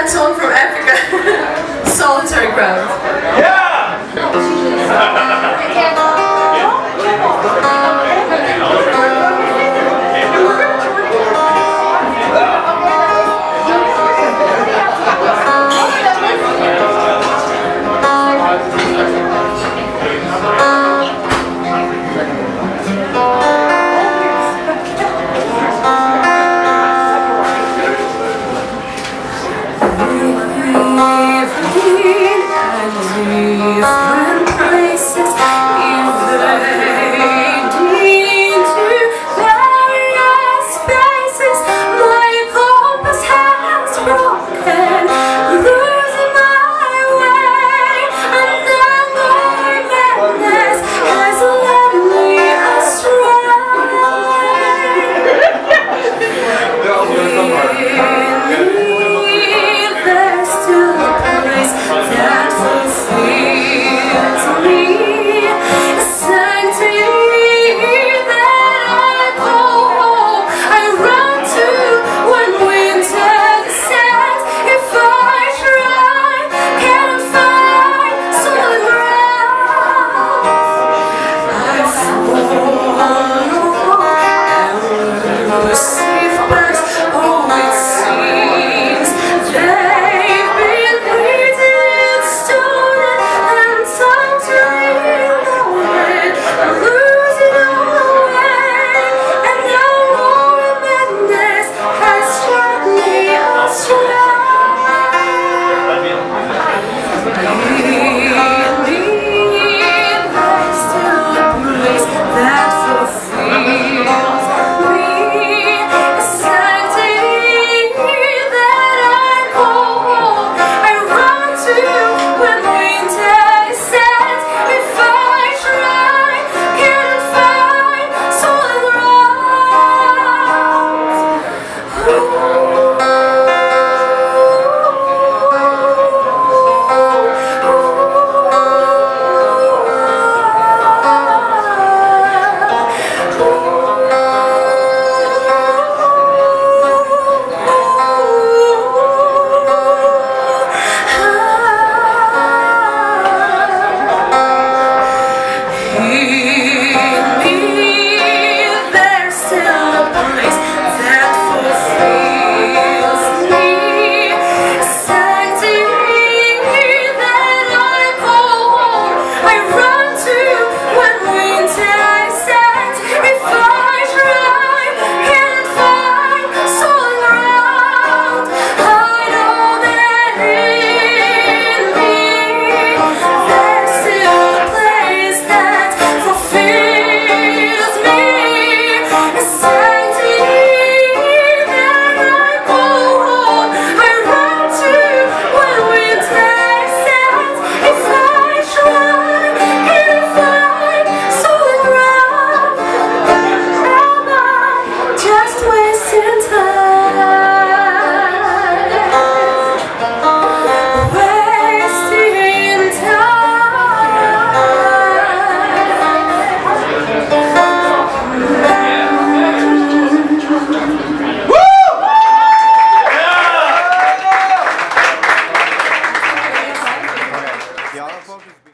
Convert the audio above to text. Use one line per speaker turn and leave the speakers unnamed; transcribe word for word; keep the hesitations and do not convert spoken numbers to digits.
that song from Epica, Solitary Ground.
Yeah!
Different places, if they lead to various spaces, my compass has broken, losing my way, and then my madness has led me astray. There's still a place that fulfills me, a sanctity that I call home. I run to when winter descends. If I try, can't find solid ground. I've fallen and Lucifer's birds. Oh, it seems they've been bleeding stone and time to reload it, losing all the way, and now more madness has struck me astray. Believe there's still a place that fulfills me, a sanctity that I call home. I run to when winter descends. If I try, can't find solid there's still a place that fulfills me, a sanctity that I call home. I run to when winter descends. If I try, can't find solid ground. I know that in me there's still a place that fulfills me, a sanctity that I call home. I run to when winter descends. If I try, can't find solid ground. Am I just wasting time? Wasting time.
The other focus